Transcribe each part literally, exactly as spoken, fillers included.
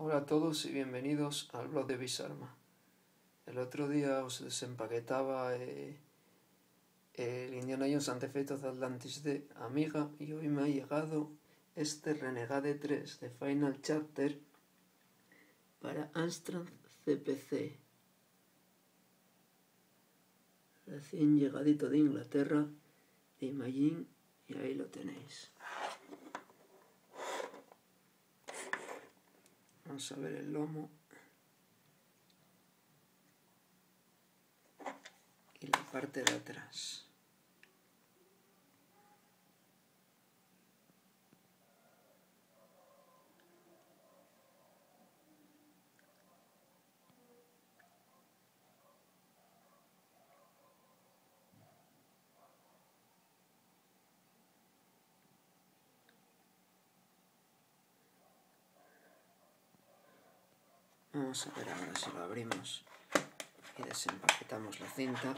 Hola a todos y bienvenidos al blog de Bisarma. El otro día os desempaquetaba eh, el Indiana Jones and the Fate of Atlantis de Amiga y hoy me ha llegado este Renegade tres de Final Chapter para Amstrad C P C. Recién llegadito de Inglaterra, de Imagine, y ahí lo tenéis. Vamos a ver el lomo y la parte de atrás. Vamos a ver ahora si lo abrimos y desempaquetamos la cinta.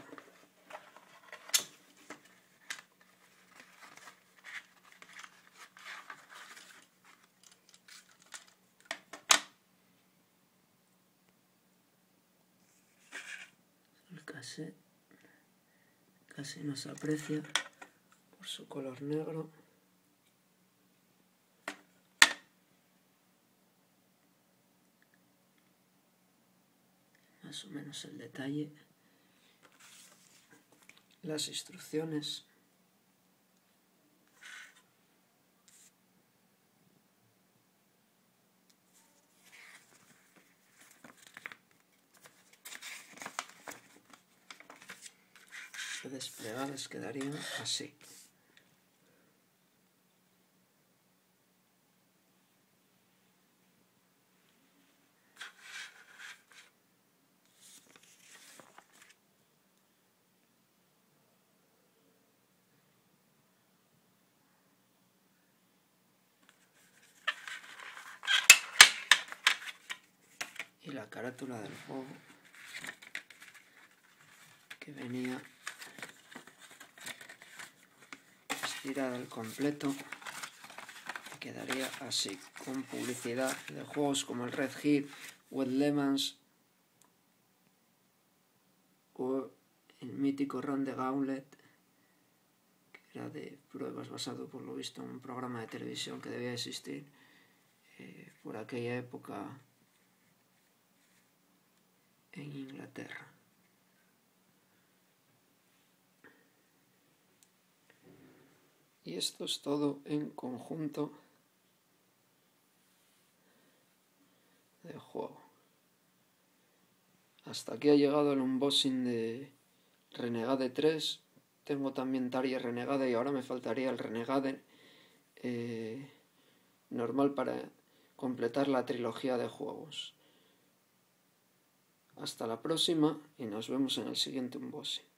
El cassette casi no se aprecia por su color negro. Más o menos el detalle. Las instrucciones. Desplegadas quedarían así. Y la carátula del juego, que venía estirada al completo, quedaría así, con publicidad de juegos como el Red Hit, Wet Lemons o el mítico Run the Gauntlet, que era de pruebas basado por lo visto en un programa de televisión que debía existir eh, por aquella época en Inglaterra. Y esto es todo en conjunto de juego. Hasta aquí ha llegado el unboxing de Renegade tres. Tengo también Target Renegade y ahora me faltaría el Renegade eh, normal para completar la trilogía de juegos. Hasta la próxima y nos vemos en el siguiente unboxing.